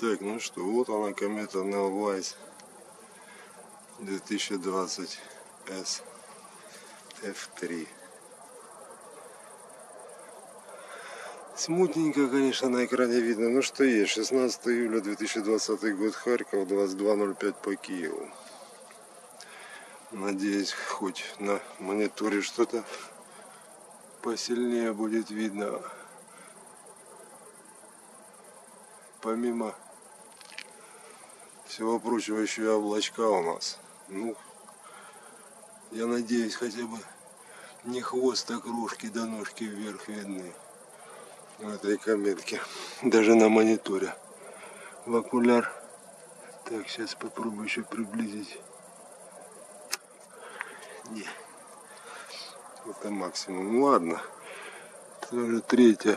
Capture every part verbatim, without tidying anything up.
Так, ну что, вот она, комета Neowise две тысячи двадцать эс эф три. Смутненько, конечно, на экране видно, но что есть. шестнадцатое июля две тысячи двадцатый год, Харьков, двадцать два ноль пять по Киеву. Надеюсь, хоть на мониторе что-то посильнее будет видно. Помимо всего прочего, еще и облачка у нас. Ну, я надеюсь, хотя бы не хвост, а кружки до ножки вверх видны в этой кометке. Даже на мониторе. В окуляр. Так, сейчас попробую еще приблизить. Не. Это максимум. Ладно. Это уже третье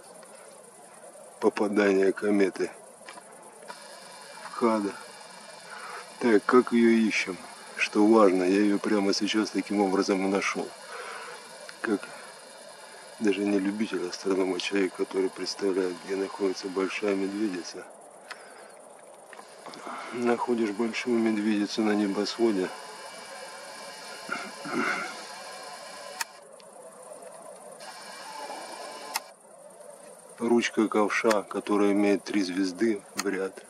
попадание кометы в кадр. Так, как ее ищем? Что важно, я ее прямо сейчас таким образом и нашел. Как даже не любитель астронома, а человек, который представляет, где находится большая медведица. Находишь большую медведицу на небосводе. Ручка ковша, которая имеет три звезды в ряд.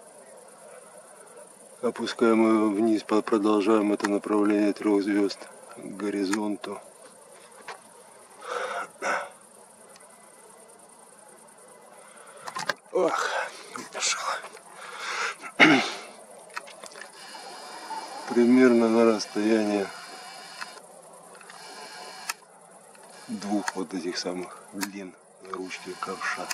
Опускаем ее вниз, продолжаем это направление трех звезд к горизонту. Ох, нашел. Примерно на расстояние двух вот этих самых длин ручки ковша.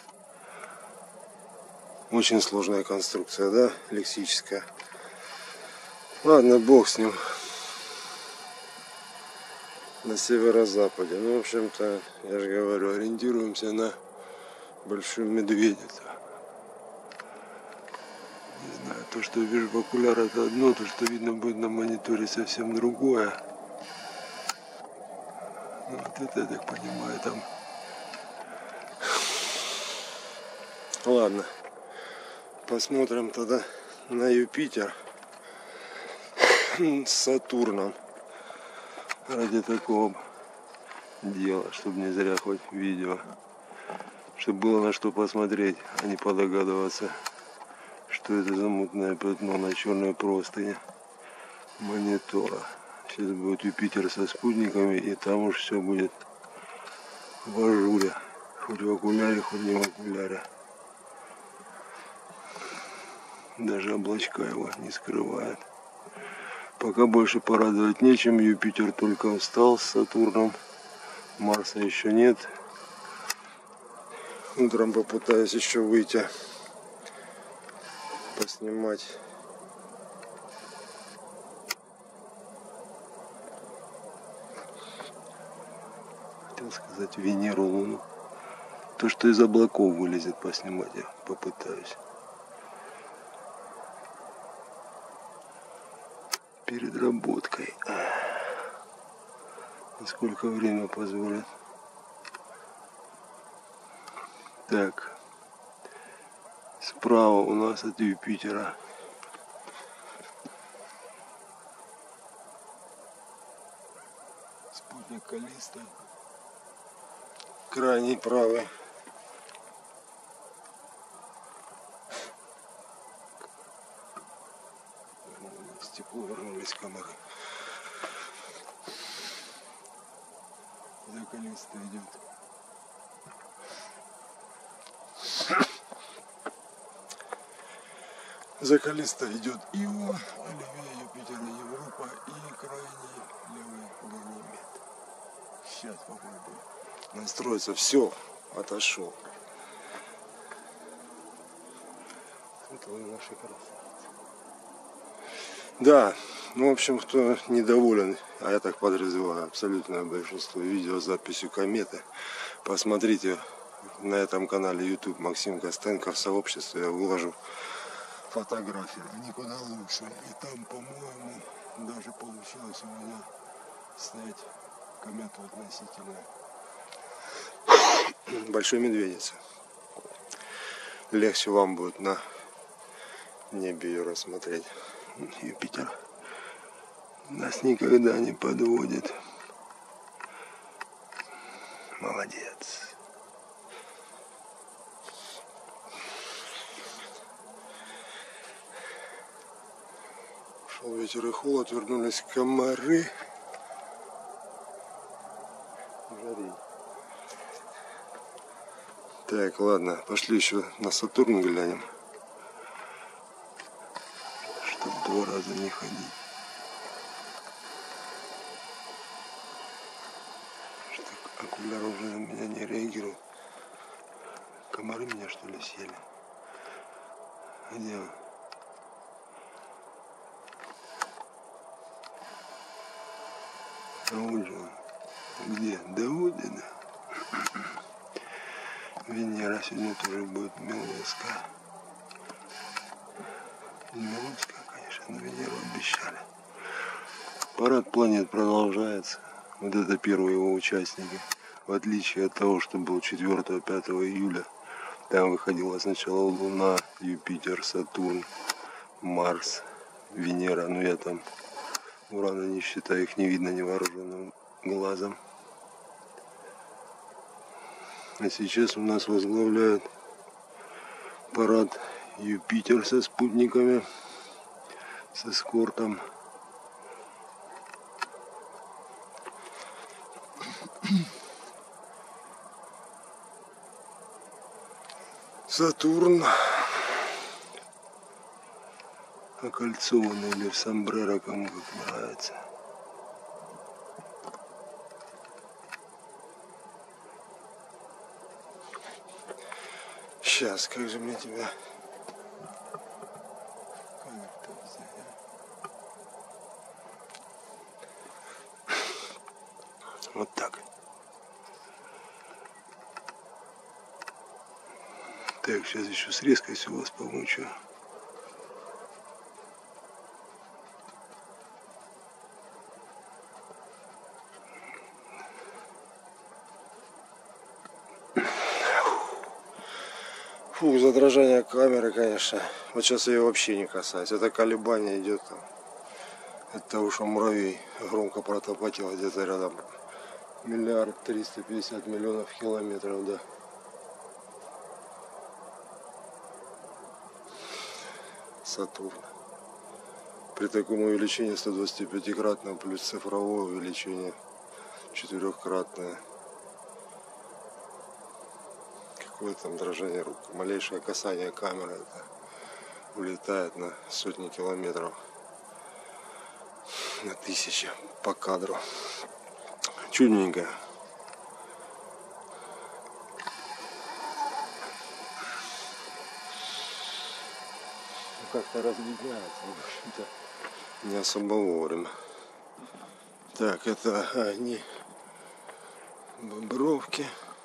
Очень сложная конструкция, да, лексическая. Ладно, бог с ним. На северо-западе. Ну, в общем-то, я же говорю, ориентируемся на большую медведицу. Не знаю, то, что я вижу в окуляр, это одно, то, что видно будет на мониторе, совсем другое. Ну, вот это, я так понимаю, там... Ладно, посмотрим тогда на Юпитер с Сатурном. Ради такого дела, чтобы не зря хоть видео. Чтобы было на что посмотреть, а не подогадываться, что это за мутное пятно на черной простыне монитора. Сейчас будет Юпитер со спутниками, и там уж все будет в ажуре. Хоть в окуляре, хоть не в окуляре. Даже облачка его не скрывают. Пока больше порадовать нечем. Юпитер только встал с Сатурном. Марса еще нет. Утром попытаюсь еще выйти поснимать. Хотел сказать Венеру, Луну. То, что из облаков вылезет, поснимать я попытаюсь. Перед работкой. Насколько время позволит. Так. Справа у нас от Юпитера спутник Каллиста. Крайний правый. Тепло, вернулись камеры. За Каллиста идет. За Каллиста идет Ио, а левее Юпитера Европа и крайний левый Ганимед. Сейчас попробую настроиться. Все, отошел. Вот вы наши красавцы. Да, ну в общем, кто недоволен, а я так подразумеваю, абсолютное большинство видео с записью кометы, посмотрите на этом канале YouTube Максим Костенко в сообществе, я выложу фотографии, они куда лучше. И там, по-моему, даже получилось у меня снять комету относительно большой медведицы. Легче вам будет на небе ее рассмотреть. Юпитер нас никогда не подводит. Молодец. Шел ветер и холод, вернулись комары. Жарень. Так, ладно, пошли еще на Сатурн глянем, чтоб два раза не ходить. Что окуляр уже на меня не реагирует. Комары меня что ли съели? Где он? А вот же он. Где? Да вот это. Венера сегодня тоже будет Милоска. Милоска, конечно, но Венеру обещали. Парад планет продолжается. Вот это первые его участники. В отличие от того, что был четвёртого-пятого июля. Там выходила сначала Луна, Юпитер, Сатурн, Марс, Венера. Ну я там Урана не считаю, их не видно невооруженным глазом. А сейчас у нас возглавляет парад Юпитер со спутниками, с эскортом. Сатурн окольцованный или в сомбреро, кому как нравится. Сейчас, как же мне тебя... Вот так. Так, сейчас еще с резкостью вас помучу. Фу, задрожание камеры, конечно. Вот сейчас ее вообще не касается. Это колебание идет там. От того, что муравей громко протопотел где-то рядом. Миллиард триста пятьдесят миллионов километров, да. Сатурн. При таком увеличении сто двадцатипятикратное плюс цифровое увеличение четырехкратное. Какое там дрожание рук. Малейшее касание камеры это улетает на сотни километров. На тысячи по кадру. Чудненько. Как-то разлетается, в общем-то, не особо вовремя. Так, это они Бобровки.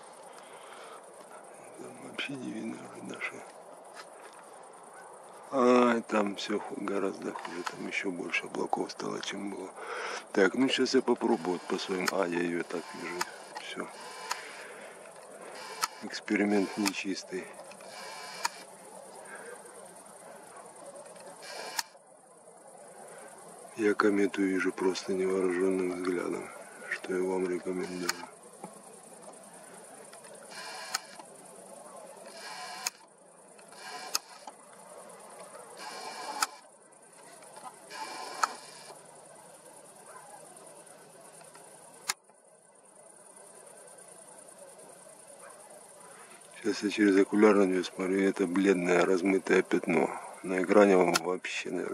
Там вообще не видно уже наши. А, там все гораздо хуже, там еще больше облаков стало, чем было. Так, ну сейчас я попробую по своим. А, я ее так вижу. Все. Эксперимент нечистый. Я комету вижу просто невооруженным взглядом, что я вам рекомендую. Сейчас я через окуляр на нее смотрю, это бледное размытое пятно. На экране вам вообще, наверное,